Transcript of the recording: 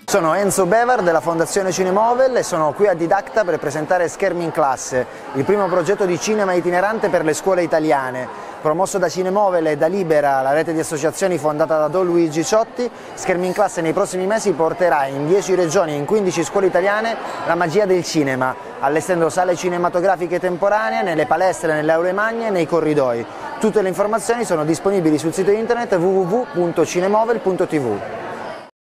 Sono Enzo Bevar della Fondazione Cinemovel e sono qui a Didacta per presentare Schermi in classe, il primo progetto di cinema itinerante per le scuole italiane. Promosso da Cinemovel e da Libera, la rete di associazioni fondata da Don Luigi Ciotti, Schermi in classe nei prossimi mesi porterà in 10 regioni e in 15 scuole italiane la magia del cinema, allestendo sale cinematografiche temporanee nelle palestre, nelle aule magne e nei corridoi. Tutte le informazioni sono disponibili sul sito internet www.cinemovel.tv.